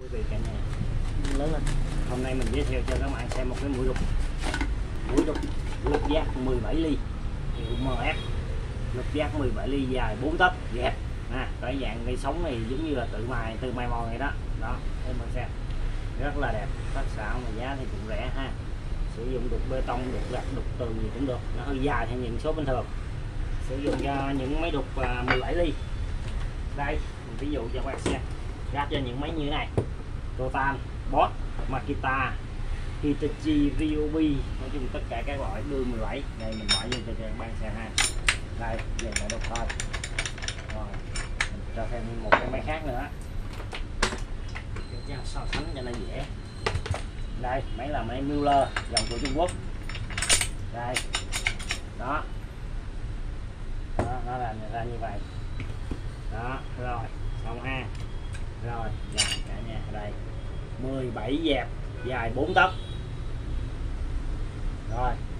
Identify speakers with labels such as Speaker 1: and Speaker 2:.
Speaker 1: quý vị cả nhà lớn lên. Hôm nay mình giới thiệu cho các bạn xem một cái mũi đục lục giác 17 ly hiệu MF, lục giác 17 ly dài 4 tấc dẹp cái dạng cây sống này giống như là tự mài mòn này đó thấy mình xem rất là đẹp, sắc sảo mà giá thì cũng rẻ ha. Sử dụng đục bê tông, đục gạch, đục tường gì cũng được, nó hơi dài theo những số bình thường. Sử dụng cho những máy đục 17 ly. Đây mình ví dụ cho các bạn xem, gác cho những máy như thế này: Totan, Bosch, Makita, Hitachi, Ryobi, nói chung tất cả các loại đưa 17. Đây mình mở cho các bạn xem ha. Đây về lại đục thôi. Rồi mình cho thêm một cái máy khác nữa để so sánh cho nó dễ. Đây máy là máy Müller dòng của Trung Quốc. Đây đó, nó làm ra như vậy đó. Rồi xong ha. Rồi dài cả nhà, đây 17 dẹp dài 4 tấc. Rồi